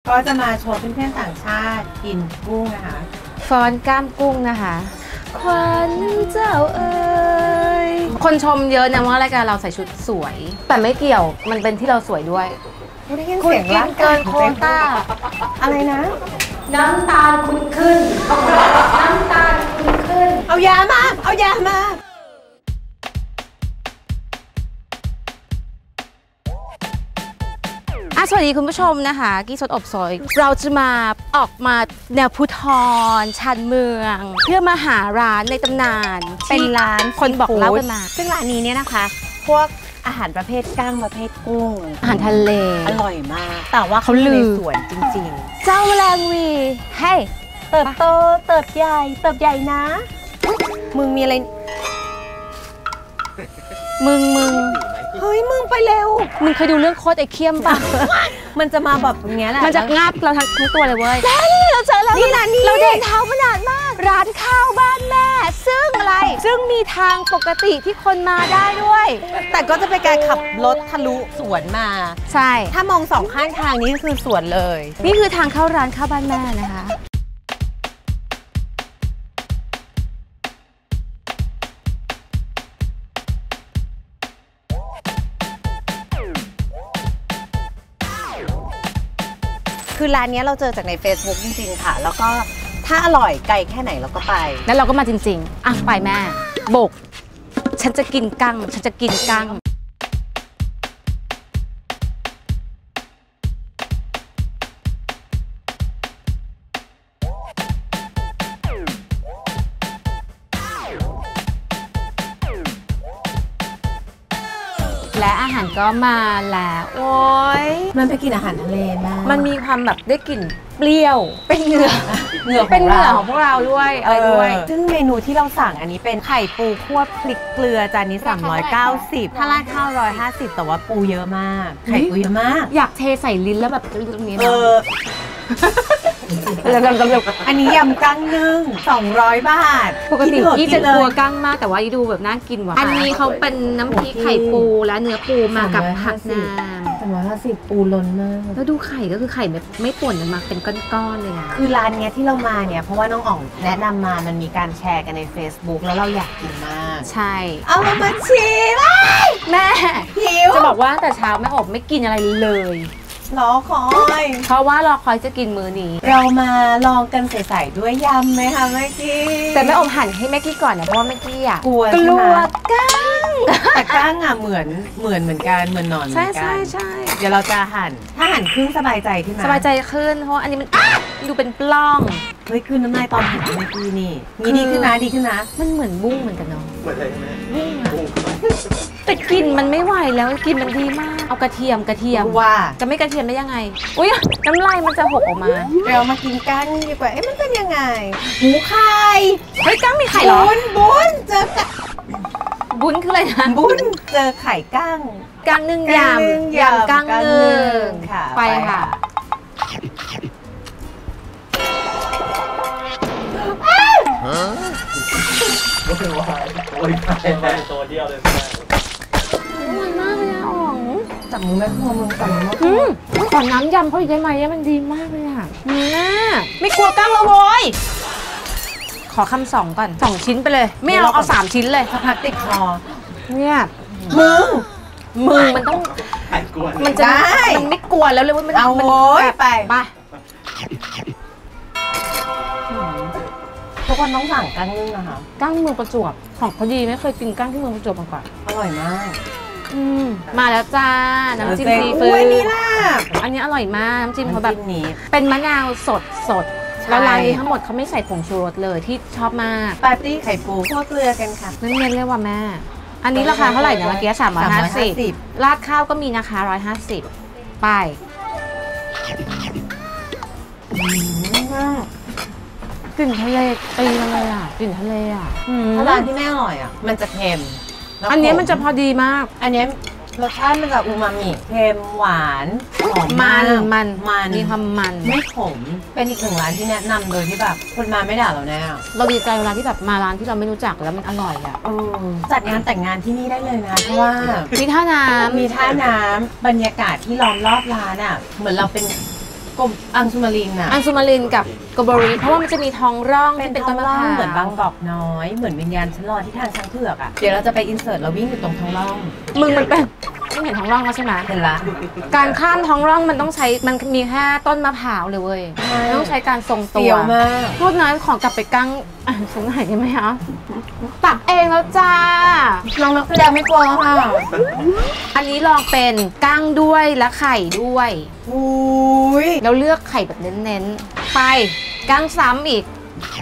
ก็จะมาโชว์เพื่อนๆต่างชาติกินกุ้งนะคะฟ้อนกล้ามกุ้งนะคะควันเจ้าเอ๋ยคนชมเยอะนะว่ารายการเราใส่ชุดสวยแต่ไม่เกี่ยวมันเป็นที่เราสวยด้วยได้ยินเสียงร้านเกินโควต้าอะไรนะน้ำตาลคุณขึ้นน้ำตาลคุณขึ้นเอายามาเอายามาสวัสดีคุณผู้ชมนะคะกี้สดอบซอยเราจะมาออกมาแนวพุทธรชานเมืองเพื่อมาหาร้านในตำนานเป็นร้านคนบอกเล่ากันมาซึ่งร้านนี้เนี่ยนะคะพวกอาหารประเภทกั้งประเภทกุ้งอาหารทะเลอร่อยมากแต่ว่าเขาลือสวนจริงๆเจ้าแมลงวีให้เติบโตเติบใหญ่นะมึงมีอะไรมึงเฮ้ยมึงไปเร็วมึงเคยดูเรื่องโคตรไอเคียมป่ะมันจะมาแบบอย่างเงี้ยแหละมันจะงับเราทั้งตัวเลยเว้ยเราเจอแล้วนี่นะนี่เราเดินเท้ามานานมากร้านข้าวบ้านแม่ซึ่งมีทางปกติที่คนมาได้ด้วยแต่ก็จะเป็นการขับรถทะลุสวนมาใช่ถ้ามองสองข้างทางนี้คือสวนเลยนี่คือทางเข้าร้านข้าวบ้านแม่นะคะคือร้านนี้เราเจอจากใน Facebook จริงๆค่ะแล้วก็ถ้าอร่อยไกลแค่ไหนเราก็ไปแล้วเราก็มาจริงๆอ่ะไปแม่โบกฉันจะกินกั้งฉันจะกินกั้งและอาหารก็มาแล้วโอ้ยมันไปกินอาหารทะเลมากมันมีความแบบได้กลิ่นเปรี้ยวเป็นเหงื่อเป็นเหงื่อของพวกเราด้วยอะไรด้วยซึ่งเมนูที่เราสั่งอันนี้เป็นไข่ปูคั่วพริกเกลือจานนี้390ถ้าราดข้าว150แต่ว่าปูเยอะมากไข่ปูเยอะมากอยากเทใส่ลิ้นแล้วแบบตรงนี้นะอันนี้ยำกั้งนึ่ง200 บาทปกติที่จะกลัวกั้งมากแต่ว่าดูแบบน่ากินว่ะอันนี้เขาเป็นน้ำพริกไข่ปูและเนื้อปูมากับผักน้ำ 350ปูล้นมากแล้วดูไข่ก็คือไข่แบบไม่ป่นมาเป็นก้อนๆเลยนะคือร้านเนี้ยที่เรามาเนี่ยเพราะว่าน้องอ๋องแนะนำมามันมีการแชร์กันใน Facebook แล้วเราอยากกินมากใช่เอามาชิมแม่หิวจะบอกว่าแต่เช้าแม่อบไม่กินอะไรเลยรอคอยเพราะว่ารอคอยจะกินมื้อนี้เรามาลองกันใส่ๆด้วยยำไหมคะแม่กี้แต่แม่อมหั่นให้แม่กี้ก่อนนะเพราะว่าแม่กี้อ่ะกลัวกั้งแต่กั้งอ่ะเหมือนกันเหมือนนอนใช่เดี๋ยวเราจะหั่นถ้าหั่นครึ่งสบายใจขึ้นมาสบายใจขึ้นเพราะอันนี้มันดูเป็นปล้องเฮ้ยคืนน้ำลายตอนหั่นแม่กี้นี่ดีขึ้นนะมันเหมือนบุ้งเหมือนกันเนาะบุ้งแต่กลิ่นมันไม่ไหวแล้วกลิ่นมันดีมากเอากระเทียมว่าจะไม่กระเทียมได้ยังไงอุ้ยน้ำลายมันจะหกออกมาเรามากินกั้งดีกว่ามันเป็นยังไงหูไข่เฮ้ยกั้งมีไข่เหรอบุญเจอบุญคืออะไรนะบุญเจอไข่กั้งนึ่งยำกั้งนึ่งไปค่ะตัวเดียวเลยอร่อยมากเลยอ่ะอ๋องจับมือแม่ครัวมึงจับมือขอน้ำยำเขาอีกได้ไหมมันดีมากเลยอ่ะไม่กลัวกั้งแล้วโว้ยขอคำ2ก่อน2ชิ้นไปเลยไม่เอา3ชิ้นเลยพักติดคอเนี่ยมึงมันต้องมันจะมันไม่กลัวแล้วเลยว่ามันเอาไปทุกคนต้องสั่งกั้งนึ่งนะคะกั้งเมืองประจวบของพอดีไม่เคยกินกั้งที่เมืองประจวบมาก่อนอร่อยมากมาแล้วจ้าน้ำจิ้มซีฟู้ดอันนี้อร่อยมากน้ำจิ้มเขาแบบนี้เป็นมะนาวสดแล้วร้านนี้ทั้งหมดเขาไม่ใส่ผงชูรสเลยที่ชอบมากปาร์ตี้ไข่ปูคั่วเกลือกันค่ะเน้นๆเลยว่ะแม่อันนี้ราคาเท่าไหร่นะเมื่อกี้350ราดข้าวก็มีนะคะ150ไปกลิ่นทะเลตีมาเลยอ่ะกลิ่นทะเลอ่ะถ้าร้านที่ไม่อร่อยอ่ะมันจะเค็มอันนี้มันจะพอดีมากอันนี้รสชาติมันจะอูมามิเค็มหวานหอมมันมีความมันไม่ขมเป็นอีกหนึ่งร้านที่แนะนำโดยที่แบบคนมาไม่ด่าเราแน่เราดีใจเวลาที่แบบมาร้านที่เราไม่รู้จักแล้วมันอร่อยอ่ะจัดงานแต่งงานที่นี่ได้เลยนะเพราะว่ามีท่าน้ำบรรยากาศที่ล้อมรอบร้านอ่ะเหมือนเราเป็นกลมอังสุมารินอะอังสุมารินกับโกโบริเพราะว่ามันจะมีท้องร่องที่เป็นต้นมะพร้าวเหมือนบางกอกน้อยเหมือนวิญญาณฉันรอที่ทางช้างเผือกอะเดี๋ยวเราจะไปอินเสิร์ตเราวิ่งอยู่ตรงท้องร่องมึงมันเป็นไม่เห็นท้องร่องแล้วใช่ไหมเห็นละการข้ามท้องร่องมันต้องใช้มันมีแค่ต้นมะพร้าวเลยเว้ยต้องใช้การทรงตัวเฟี้ยวมากโทษนะขอกลับไปกั้งสักหน่อยได้ไหมคะตักเองแล้วจ้าน้องนักแสดงไม่กลัวแล้วค่ะอันนี้ลองเป็นกั้งด้วยและไข่ด้วยอุ้ยแล้วเลือกไข่แบบเน้นๆไปกั้งซ้ำอีก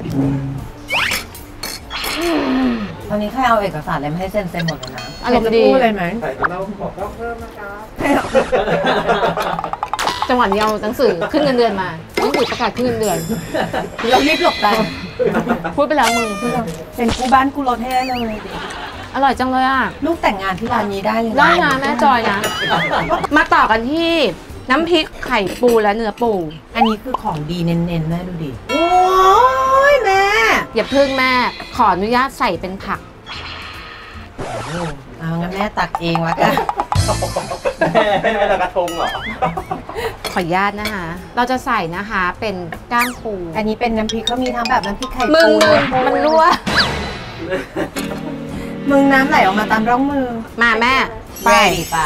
ตอนนี้ใครเอาเอกสารอะไรมาให้เซ็นหมดเลยนะอารมณ์ดีพูดเลยไหมใส่เราบอกว่าเพิ่มนะครับจังหวะนี้เอาหนังสือขึ้นเงินเดือนมาหนังสือประกาศขึ้นเงินเดือนเรารีบหลบไปพูดไปแล้วมึงเป็นกูบ้านกูรถให้ได้เลยอร่อยจังเลยอ่ะลูกแต่งงานที่ร้านนี้ได้เลยได้นะแม่จอยนะ มาต่อกันที่น้ำพริกไข่ปูและเนื้อปูอันนี้คือของดีเน้นๆแม่ดูดิโอ้ยแม่อย่าพึ่งแม่ขออนุญาตใส่เป็นผักเอางั้นแม่ตักเองวะกันเป็นเวลากระทงเหรอขออนุญาตนะคะ เราจะใส่นะคะเป็นก้างปูอันนี้เป็นน้ำพริกเขามีทั้งแบบน้ำพริกไข่มึปูงมันรั่วมึงน้ำไหลออกมาตามร่องมือมาแม่ไปไป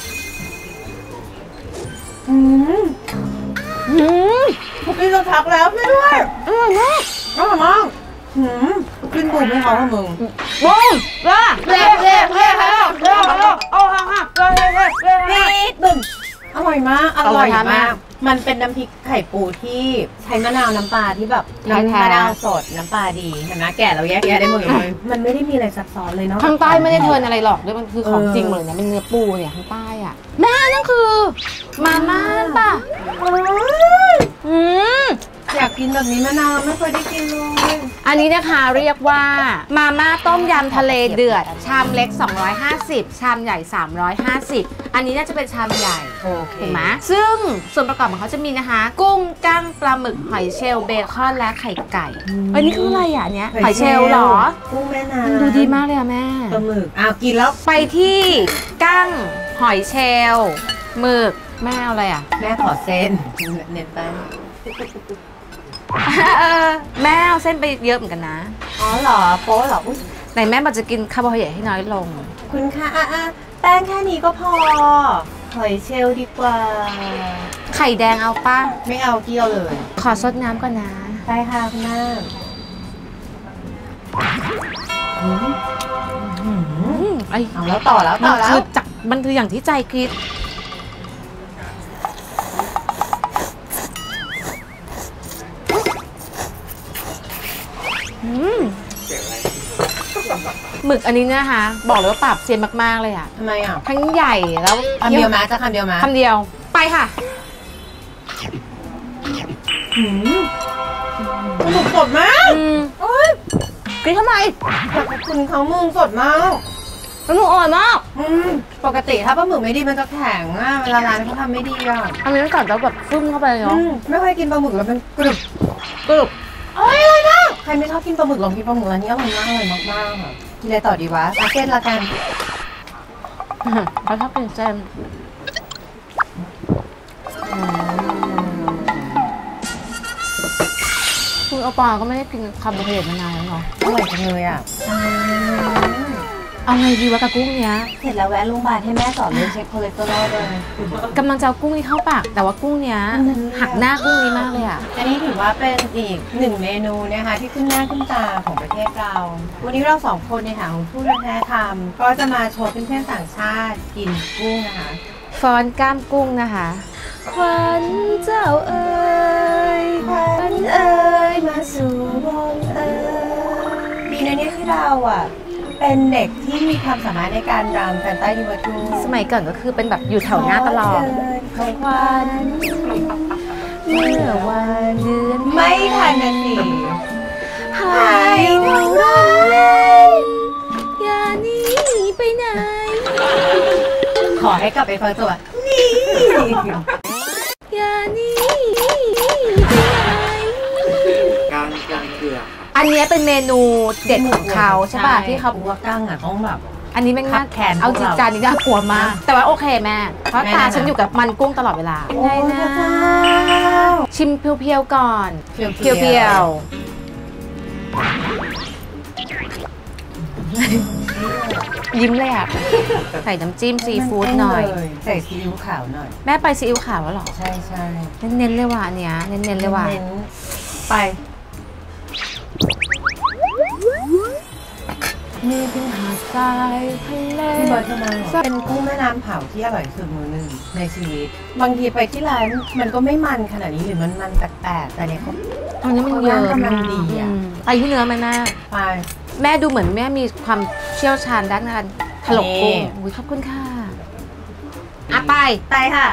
พวกพี่จะทักแล้วไม่ด้วยอร่อยมากอร่อยมากขึ้นบูมให้เขาค่ะมึงว้าวล่ะเละเละเละเละเละเละโอ้ฮ่าฮ่าเละเละเละเละนิดบึ้งอร่อยมากอร่อยอร่อยมามาก ก มันเป็นน้ำพริกไข่ปูที่ใช้มะนาวน้ำปลาที่แบบน้ำแท้ๆมะนาวสดน้ำปลาดีเห็นไหมแก่เราแยกแยะได้หมดเลยมันไม่ได้มีอะไรซับซ้อนเลยเนาะข้างใต้ไม่ได้เทิร์นอะไรหรอกด้วยมันคือของจริงหมดเลยนะเป็นเนื้อปูเนี่ยข้างใต้อ่ะแม่นั่นคือมาม่าป่ะอืมอยากกินแบบนี้มะนาวไม่เคยได้กินเลยอันนี้นะคะเรียกว่ามาม่าต้มยำทะเลเดือด ชามเล็ก 250 ชามใหญ่ 350 อันนี้น่าจะเป็นชามใหญ่โอเคถูกไหมซึ่งส่วนประกอบของเขาจะมีนะคะ กุ้งกั้งปลาหมึกหอยเชลล์เบคอนและไข่ไก่อันนี้คืออะไรอ่ะเนี้ยหอยเชลล์เหรอกุ้งแม่น้ำมันดูดีมากเลยอะแม่ปลาหมึกอ้าวกินแล้วไปที่กั้งหอยเชลล์หมึกแม่เอาอะไรอ่ะแม่ขอเส้นเน็ตแป้งแม่เอาเส้นไปเยอะเหมือนกันนะอ๋อเหรอโป๊เหรออุ๊ยไหนแม่บอกจะกินคาร์โบไฮเดรตให้น้อยลงคุณคะแป้งแค่นี้ก็พอหอยเชลล์ดีกว่าไข่แดงเอาป่ะไม่เอาเกี่ยวเลยขอซดน้ำก่อนนะใช่ค่ะคุณแม่ไอ้เอาแล้วต่อแล้วมัต่นอแล้คืวอจักมันคืออย่างที่ใจคิดหมึกอันนี้นะคะ บอกเลยว่าปราบเซียนมากๆเลยอ่ะทำไมอ่ะทั้งใหญ่แล้วคำเดียวมาจะคำเดียวมาคำเดียวไปค่ะปลาหมึกสดมากโอ๊ยกินทำไมอยากขอบคุณเขามึงสดมากมันอร่อยมากปกติถ้าปลาหมึกไม่ดีมันจะแข็งอ่ะเวลาร้านเขาทำไม่ดีอ่ะอันนี้ก่อนแล้วแบบฟึ่มเข้าไปเลยเนาะไม่เคยกินปลาหมึกแล้วมันกรึบกรึบอร่อยมากใครไม่ชอบกินปลาหมึกลองกินปลาหมึกร้านนี้อร่อยมากค่ะกินอะไรต่อดีวะอาเก้นละกันเขาชอบเป็นเส้นคุณโอปอก็ไม่ได้กินคาร์โบไฮเดรตมานานแล้วเนาะอร่อยจังเลยอ่ะเอาไงดีวะกับกุ้งเนี้ยเสร็จแล้วแวะโรงพยาบาลให้แม่สอนเรื่องเช็คคอเลสเตอรอลเลยกำลังจะเอากุ้งนี้เข้าปาก แต่ว่ากุ้งเนี้ยหักหน้ากุ้งนี้มากเลยอ่ะอันนี้ถือว่าเป็นอีกหนึ่งเมนูนะคะที่ขึ้นหน้าขึ้นตาของประเทศเรา วันนี้เราสองคนในฐานะของผู้วัฒนธรรมก็จะมาโชว์เพื่อนๆต่างชาติกินกุ้งนะคะฟอนกล้ามกุ้งนะคะขวัญเจ้าเอ๋ยขวัญเอ๋ยมาสู่วงเอ๋ยดีนะเนี่ยที่เราอ่ะเป็นเด็กที่มีความสามารถในการรำแฟนใต้ยูทูสมัยก่อนก็คือเป็นแบบอยู่แถวหน้าตลอดของขวัญเมื่อวันเดือนไม่ทันนะสิให้เราร้องเล่นอย่าหนีไปไหนขอให้กลับไปฟังจังหวะนี่อย่าหนีไปไหนการเกลืออันเนี้ยเป็นเมนูเด็ดของเขาใช่ป่ะที่เขาว่ากั้งอ่ะต้องแบบอันนี้แม่งขัน่าบแขนเอาจริงจานนี้น่ากลัวมาก แต่ว่าโอเคแม่ เพราะแม่ตานะฉันอยู่กับมันกุ้งตลอดเวลาโอ้ยได้เจ้าชิมเพียวๆก่อนเพียวเพียวๆยิ้มเลยอ่ะ ใส่น้ำจิ้มซีฟู้ดหน่อยใส่ซีอิ๊วขาวหน่อยแม่ไปซีอิ๊วขาวแล้วเหรอใช่ใช่เน้นๆเลยว่ะอันเนี้ยเน้นๆเลยว่ะเน้นไปมีเป็นหาดทรายทะเลพี่บอยทำไมเป็นกุ้งแม่น้ำเผาที่อร่อยที่สุดมื้อหนึ่งในชีวิต บางทีไปที่ร้านมันก็ไม่มันขนาดนี้หรือมันแปลกๆแต่เนี่ยเขาอันนี้มันเยอะกำลังดีอะไปที่เนื้อไหมแม่ไปแม่ดูเหมือนแม่มีความเชี่ยวชาญด้านการถลกกุ้งนี่อุ้ยขอบคุณค่ะอ่ะไปไปค่ะ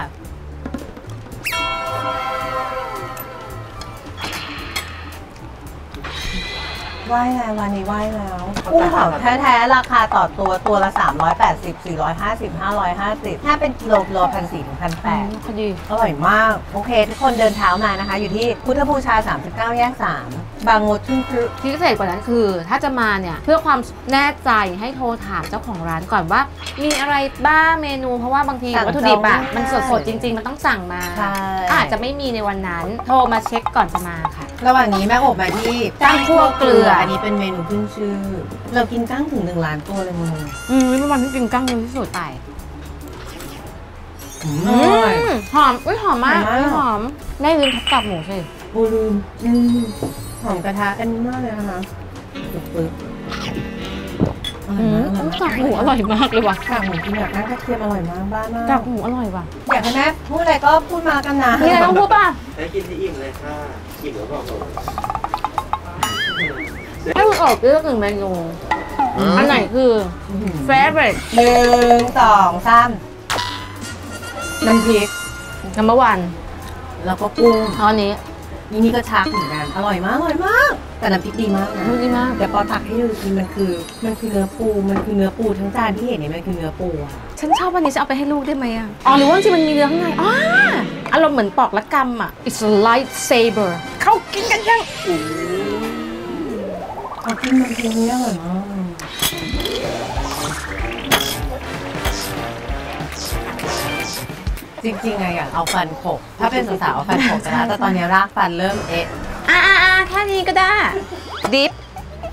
ไหว้แล้ววันนี้ไหว้แล้วกุ้งเผาแท้ๆราคาต่อตัวละ380 450 550ถ้าเป็นกิโล1,400 ถึง 1,800 พอดีอร่อยมาก โอเค ทุกคนเดินเท้ามานะคะ อยู่ที่พุทธบูชา 39 แยก 3 บางมดทุ่งครึที่พิเศษกว่านั้นคือ ถ้าจะมาเนี่ย เพื่อความแน่ใจให้โทรถามเจ้าของร้านก่อนว่า มีอะไรบ้างเมนู เพราะว่าบางทีวัตถุดิบอะมันสดๆจริง ๆ มันต้องสั่งมาใช่อาจจะไม่มีในวันนั้น โทรมาเช็คก่อนจะมาค่ะระหว่างนี้แม่อบมาที่กั้งคั่วเกลืออันนี้เป็นเมนูขึ้นชื่อ เรากินกั้งถึง1 ล้านตัวเลยมึงนี่เป็นวันที่กินกั้งเยอะที่สุดไปอร่อยหอมอุ้ยหอมมากหอมมากอุ๊ยหอมแม่ลืมทับกากหมูสิบูรูมหอมกระทะอันนี้มากเลยนะคะปึ๊บอร่อยมากกากหมูอร่อยมากเลยว่ะกากหมูกินแบบนั้นกระเทียมอร่อยมากบ้านมากกากหมูอร่อยว่ะอยากให้แม่พูดอะไรก็พูดมากันนะมีอะไรต้องพูดป่ะได้กินที่อิ่มเลยค่ะอิ่มแล้วบอกเลยให้คุณออกเลือก1 เมนูอันไหนคือ favorite 1 2 3น้ำพริก number one แล้วก็กุ้งเอาอันนี้นี่ก็ชักเหมือนกันอร่อยมากอร่อยมาก แต่น้ำพริกดีมากนะดีมากเดี๋ยวปอตักให้ดูกินมันคือเนื้อปูทั้งจานที่เห็นนี่มันคือเนื้อปูอะฉันชอบวันนี้จะเอาไปให้ลูกได้ไหมอ่ะ อ๋อหรือว่าจริงมันมีเนื้อข้างในอ๋ออารมณ์เหมือนปอกละกำอ่ะ it's a lightsaber เข้ากินกันยังเอากินมันคือเนื้ออร่อยมากจริงๆไงอยากเอาฟันขบถ้าเป็นสาวๆเอาฟันขบจะนะแต่ตอนนี้รากฟันเริ่มเอ๊ะแค่นี้ก็ได้ ดิฟ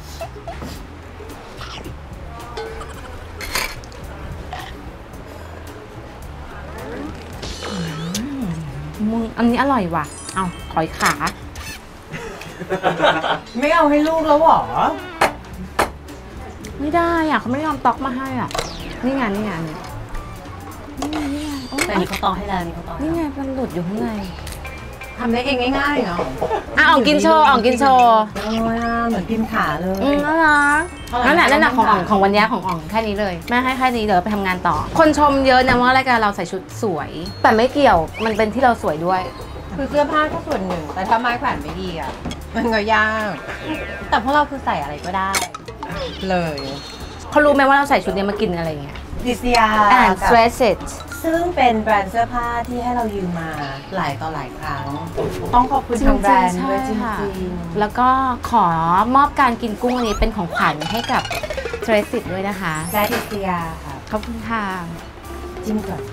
มึงอันนี้อร่อยว่ะ เอาขอยขาไม่เอาให้ลูกแล้วหรอไม่ได้อ่ะเขาไม่ยอมตอกมาให้อ่ะ นี่ไงนี่ไงนี่โอ๊ยแต่นี่เขาตอกให้แล้วนี่เขาตอกให้นี่ไงแล้วมันหลุดอยู่ข้างในทำได้เองง่ายๆเนาะอ่องกินโชว์อ่องกินโชว์โอ้ยเหมือนกินขาเลยน่ารักอร่อยนั่นแหละมากของอ่องของวันนี้ของอ่องแค่นี้เลยแม่ให้แค่นี้เดี๋ยวไปทำงานต่อ คนชมเยอะนะว่ารายการเราใส่ชุดสวย แต่ไม่เกี่ยวมันเป็นที่เราสวยด้วยคือเสื้อผ้าก็ส่วนหนึ่ง แต่ถ้าไม้แขวนไม่ดีอ่ะ มันก็ยาก แต่พวกเราคือใส่อะไรก็ได้ เลยเขารู้ไหมว่าเราใส่ชุดนี้มากินอะไรเงี้ยดิสยา and dress it ซึ่งเป็นแบรนด์เสื้อผ้าที่ให้เรายืมมาหลายต่อหลายครั้ง ต้องขอบคุณทางแบรนด์ด้วยจใช่ค่ะริงแล้วก็ขอมอบการกินกุ้งอันนี้เป็นของขวัญให้กับ dress it ด้วยนะคะๆและดิสยาค่ะขอบคุณค่ะจิ้มก่อน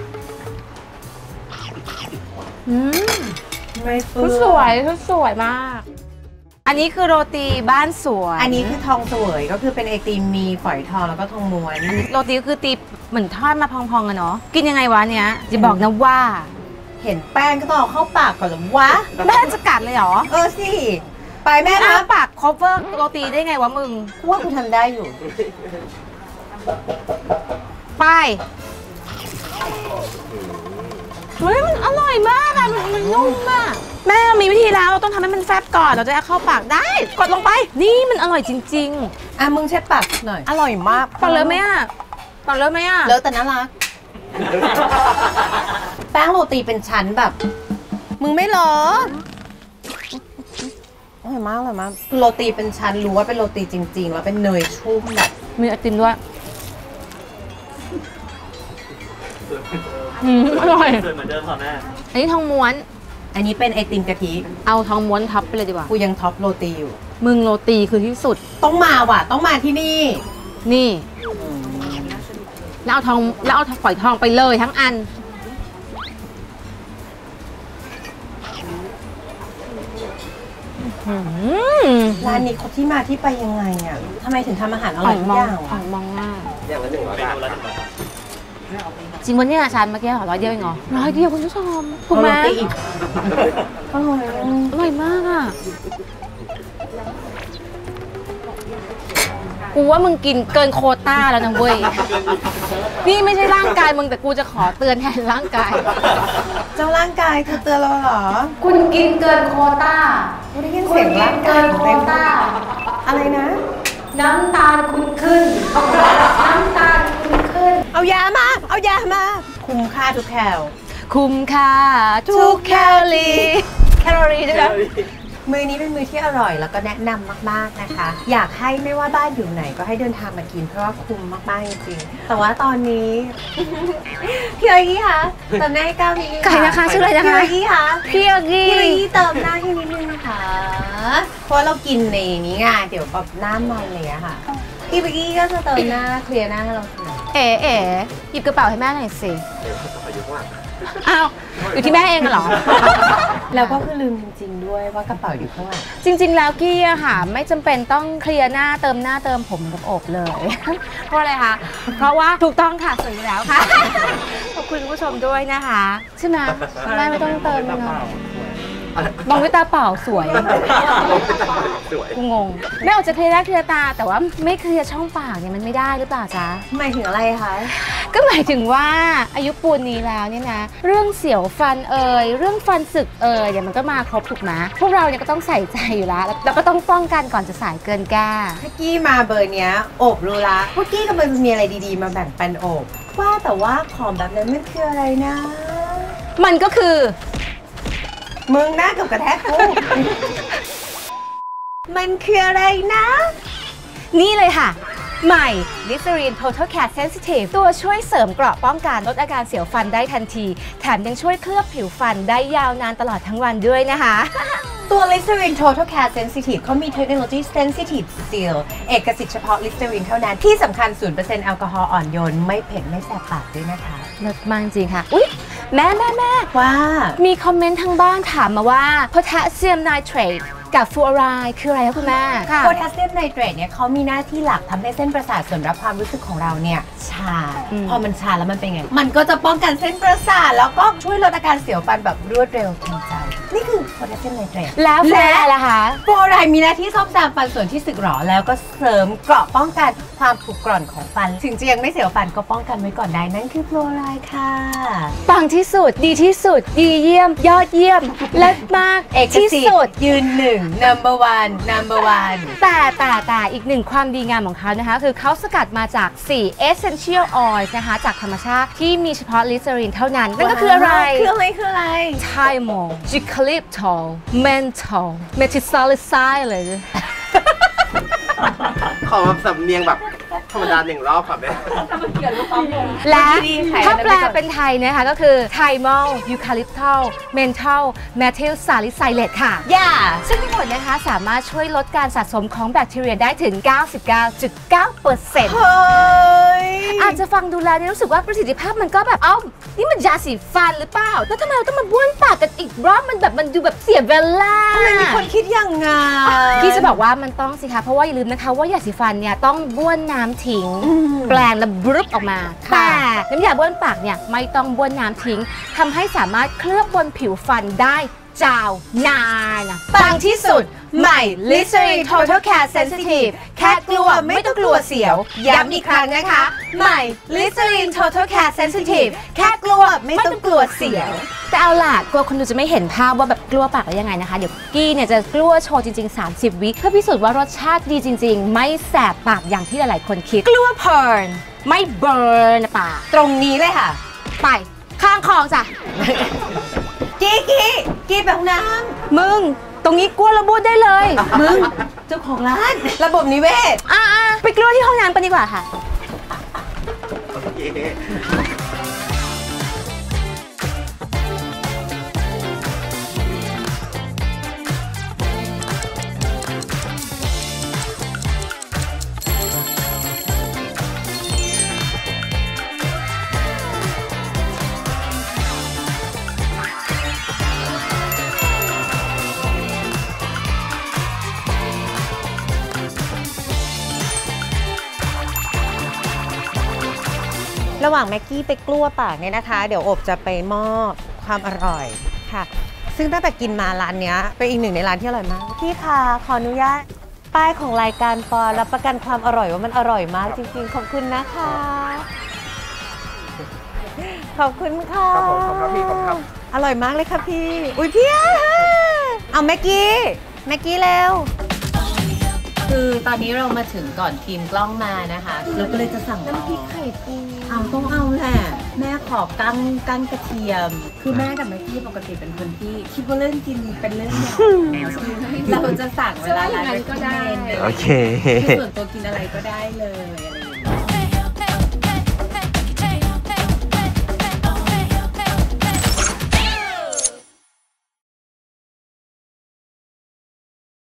อืมไม่เปื้ชุดอนสวยชุดสวยมาก อันนี้คือโรตีบ้านสวนอันนี้คือทองเสวยก็คือเป็นไอติมมีฝอยทองแล้วก็ทองม้วนโรตีก็คือตีเหมือนทอดมาพองๆกันเนาะกินยังไงวะเนี้ยจะบอกนะว่าเห็นแป้งก็ต้องเอาเข้าปากก่อนเหรือวะแม่จะกัดเลยเหรอสิ ไปแม่อ้านะปาก cover โรตีได้ไงวะมึงกูว่ากูทำได้อยู่ไปเฮ้ยมันอร่อยมากอะมันนุ่มอะแม่มีวิธีแล้วเราต้องทำให้มันแฟบก่อนเราจะได้เข้าปากได้ กดลงไป นี่มันอร่อยจริงอ่ะมึงเช็ดปากหน่อย อร่อยมากๆปังเลยไหมอะปังเลยไหมอะเลอะแต่น่ารัก แป้งโรตีเป็นชั้นแบบ มึงไม่เหรออร่อยมากเลยมากคือโรตีเป็นชั้นรู้ว่าเป็นโรตีจริง ๆ แล้วเป็นเนยชุ่มแบบมีไอติมด้วยอร่อยสวยเหมือนเดิมค่ะแม่อันนี้ทองม้วนอันนี้เป็นไอติมกะทิเอาทองม้วนทับไปเลยดีกว่ากูยังท็อปโรตีอยู่มึงโรตีคือที่สุดต้องมาว่ะ ต้องมาที่นี่นี่แล้วเอาฝอยทองไปเลยทั้งอันร้านนี้เขาที่มาที่ไปยังไงอ่ะทำไมถึงทำอาหารอร่อยทุกอย่างของมองหน้าอย่างละ100 บาทจริงวันนี้ชานเมื่อกี้ขอ100 เดียวเองเหรอ100 เดียวคุณผู้ชมถูกไหมอร่อยอร่อยมากอ่ะกูว่ามึงกินเกินโควต้าแล้วนะเว้ยนี่ไม่ใช่ร่างกายมึงแต่กูจะขอเตือนแทนร่างกายเจ้าร่างกายเธอเตือนเราเหรอคุณกินเกินโควต้าไม่ได้ยินเสียงร่างกายเต็มอะไรนะน้ำตาลคุณขึ้นน้ำตาลคุณขึ้นเอายามา คุ้มค่าทุกแคลคุ้มค่าทุกแคลอรี่ด้วยนะมื้อนี้เป็นมื้อที่อร่อยแล้วก็แนะนำมากๆนะคะ อยากให้ไม่ว่าบ้านอยู่ไหนก็ให้เดินทางมากินเพราะว่าคุ้มมากๆจริงๆแต่ว่าตอนนี้ พี่เอ๋กี้คะเติมหน้าให้ก้าวนิดนึงไก่นะคะชื่ออะไรนะคะพี่เอ๋กี้คะพี่อกี้พี่เอ๋กี้เติมหน้าให้นิดนึงนะคะเพราะเรากินในนี้ไงเดี๋ยวแบบหน้ามันเลยอะค่ะพี่เอ๋กี้ก็จะเติมหน้าเคลียร์หน้าให้เราทีเอ๋หยิบกระเป๋าให้แม่หน่อยสิอ้าวอยู่ที่แม่เองเหรอแล้วก็คือลืมจริงๆด้วยว่ากระเป๋าอยู่ข้างหลังจริงๆ แล้วกี้อะค่ะไม่จำเป็นต้องเคลียร์หน้าเติมผมกับอกเลย เพราะอะไรคะ เพราะว่าถูกต้องค่ะสวยอยู่แล้วค่ะ ขอบคุณคุณผู้ชมด้วยนะคะใช่ไหมแม่ไม่ต้องเติมเนาะมองด้วยตาเปล่าสวยกูงงแม่ออกจะเคลียร์หน้าเคลียร์ตาแต่ว่าไม่เคลียร์ช่องปากเนี่ยมันไม่ได้หรือเปล่าจ๊ะหมายถึงอะไรคะก็หมายถึงว่าอายุปูนนี้แล้วเนี่ยนะเรื่องเสียวฟันเรื่องฟันสึกเดี๋ยวมันก็มาครบถูกไหมพวกเราเนี่ยก็ต้องใส่ใจอยู่แล้วแล้วก็ต้องป้องกันก่อนจะสายเกินแก้พี่กี้มาเบอร์เนี้ยโอบรู้ละพวกกี้กำลังจะมีอะไรดีๆมาแบ่งปันโอบว่าแต่ว่าของแบบนั้นมันคืออะไรนะมันก็คือมึงหน้ากับกระแทกกู มันคืออะไรนะนี่เลยค่ะ ใหม่ Listerine Total Care Sensitive ตัวช่วยเสริมเกราะป้องกันลดอาการเสียวฟันได้ทันทีแถมยังช่วยเคลือบผิวฟันได้ยาวนานตลอดทั้งวันด้วยนะคะตัว Listerine Total Care Sensitive เขามีเทคโนโลยี Sensitive Seal เอกสิทธิ์เฉพาะ Listerine เท่านั้นที่สำคัญ 0% แอลกอฮอล์อ่อนโยนไม่เผ็ดไม่แสบปากด้วยนะคะเลิศมากจริงค่ะอุ๊ยแม่ว่ามีคอมเมนต์ทางบ้านถามมาว่า Potassium Nitrate กับฟลูออไรด์คืออะไรคะคุณแม่ค่ะโพแทสเซียมไนเตรตเนี่ยเขามีหน้าที่หลักทำให้เส้นประสาทส่วนรับความรู้สึกของเราเนี่ยชา พอมันชาแล้วมันเป็นไง มันก็จะป้องกันเส้นประสาทแล้วก็ช่วยลดอาการเสียวฟันแบบรวดเร็วทันใจ นี่คือโพแทสเซียมไนเตรตแล้วฟลูออไรด์ล่ะคะฟลูออไรด์มีหน้าที่ซ่อมแซมฟันส่วนที่สึกหรอแล้วก็เสริมเกราะป้องกันความผุกร่อนของฟัน ถึงจะยังไม่เสียวฟันก็ป้องกันไว้ก่อนได้นั่นคือฟลูออไรด์ค่ะปังที่สุดดีที่สุดดีเยี่ยมยอดเยี่ยมเลิศมากเอกที่สิทสุดธิ์ยืนหนึ่ง number one แต่อีกหนึ่งความดีงามของเขานะคะคือเขาสกัดมาจาก 4 essential oils นะคะจากธรรมชาติที่มีเฉพาะลิสเตอรีนเท่านั้น นั่นก็คืออะไรคืออะไรไทโมจิคลิปทอลเมนทอลเมทิซาลิไซเลยขอแบบสำเนียงแบบธรรมดา1 รอบค่ะแม่และถ้าแปลเป็นไทยนะคะก็คือไทมอลยูคาลิปทอลเมนทอลเมทิลซาลิไซเลตค่ะย่าซึ่งทั้งหมดนะคะสามารถช่วยลดการสะสมของแบคทีเรียได้ถึง 99.9% เฮ้ยอาจจะฟังดูแล้วเนี่ยรู้สึกว่าประสิทธิภาพมันก็แบบนี่มันยาสีฟันหรือเปล่าแล้วทำไมเราต้องมาบ้วนปากกันอีกรอบมันดูแบบเสียเวลาทำไมมีคนคิดอย่างงั้นพี่จะบอกว่ามันต้องสิคะเพราะว่าอย่าลืมนะคะว่ายาสีฟันเนี่ยต้องบ้วนน้ำทิ้งแปลงแล้วบรึบออกมาแต่น้ำยาบ้วนปากเนี่ยไม่ต้องบ้วนน้ำทิ้งทำให้สามารถเคลือบบนผิวฟันได้ยาวนานปังที่สุดใหม่ Listerine Total Care Sensitive แค่กลัวไม่ต้องกลัวเสียวย้ำอีกครั้งนะคะใหม่ Listerine Total Care Sensitive แค่กลัวไม่ต้องกลัวเสียวแต่เอาล่ะกลัวคนดูจะไม่เห็นภาพว่าแบบกลัวปากแล้วยังไงนะคะเดี๋ยวกี้เนี่ยจะกลัวโชว์จริงๆ30 วิเพื่อพิสูจน์ว่ารสชาติดีจริงๆไม่แสบปากอย่างที่หลายๆคนคิดกลัวเพลินไม่เบิร์นปากตรงนี้เลยค่ะไปข้างคลองจ้ะกี้แบบน้มึงตรงนี้กลัวระบุได้เลยำมึง เจ้าของร้าน ระบบนิเวศไปกลัวที่ห้องน้ำกันดีกว่าค่ะโอเคระหว่างแม็กกี้ไปกลั้วปากเนี่ยนะคะ เดี๋ยวอบจะไปมอบความอร่อยค่ะ ซึ่งตั้งแต่กินมาร้านเนี้ยเป็นอีกหนึ่งในร้านที่อร่อยมากพี่คะขออนุญาตป้ายของรายการปอรับประกันความอร่อยว่ามันอร่อยมากจริงๆขอบคุณนะคะขอบคุณค่ะครับผมขอบคุณครับพี่ขอบคุณครับอร่อยมากเลยค่ะพี่ อุ้ยพี่เอาแม็กกี้เร็วคือตอนนี้เรามาถึงก่อนทีมกล้องมานะคะเราก็เลยจะสั่งน้ำพริกไข่ปูต้องเอาแหละแม่ขอกั้งกระเทียม คือแม่กับแม็กกี้ปกติเป็นคนที่คิดว่าเรื่องกินเป็นเรื่องใหญ่เราจะสั่งเวลาร้านก็ได้โอเคคือส่วนตัวกินอะไรก็ได้เลยอะไรอย่างเงี้ย